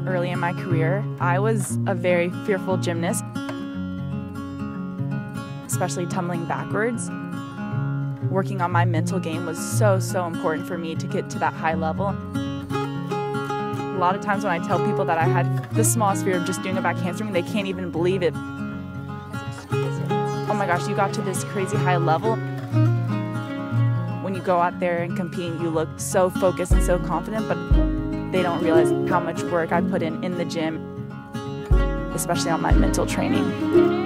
early in my career. I was a very fearful gymnast, especially tumbling backwards. Working on my mental game was so important for me to get to that high level. A lot of times when I tell people that I had the smallest fear of just doing a back handspring, they can't even believe it. Oh my gosh, you got to this crazy high level. When you go out there and compete, you look so focused and so confident, but they don't realize how much work I put in the gym, especially on my mental training.